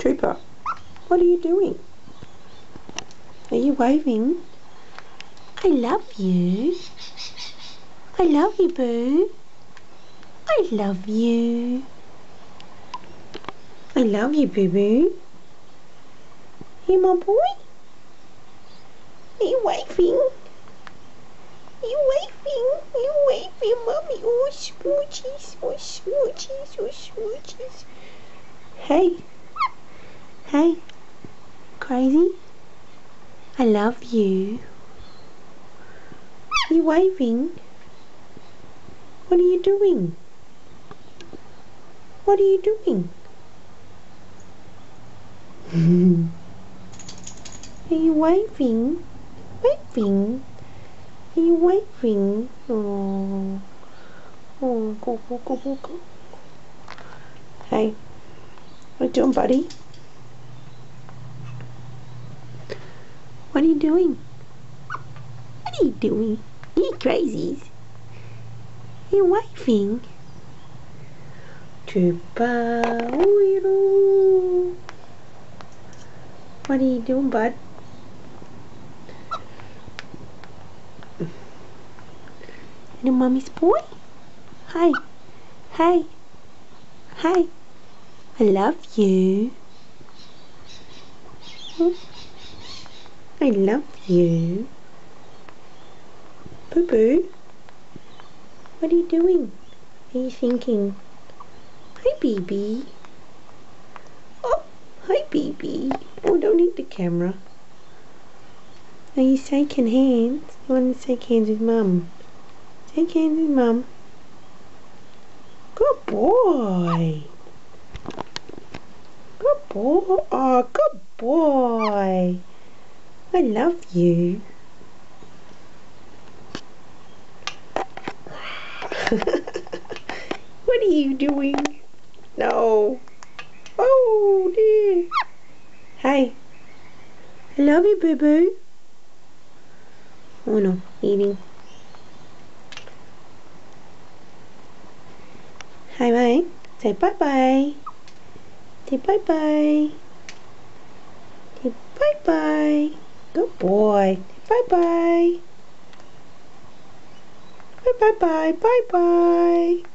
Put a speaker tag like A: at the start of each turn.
A: Trooper, what are you doing? Are you waving? I love you. I love you, boo. I love you. I love you, boo-boo. You my boy? Are you waving? Are you waving? Are you waving, Mummy? Oh, smoochies, oh, smoochies, oh, smoochies. Hey. Hey. Crazy? I love you. Are you waving? What are you doing? What are you doing? Are you waving? Waving? Are you waving? Oh, oh, go, go, go, go, go. Hey, what you doing, buddy? What are you doing? What are you doing? You crazies. Are you waving? Trooper, what are you doing, bud? You mommy's boy? Hi. Hi. Hi. I love you. I love you. Boo boo. What are you doing? What are you thinking? Hi, baby. Oh, hi, baby. Oh, don't eat the camera. Are you shaking hands? You want to shake hands with Mum? Shake hands with Mum. Good boy. Good boy. Oh, good boy. I love you. What are you doing? No. Oh, dear. Hey. I love you, boo-boo. Oh, no. Eating. Hi, mate. Say bye-bye. Say bye-bye. Say bye-bye. Good boy. Bye-bye. Bye-bye. Bye-bye.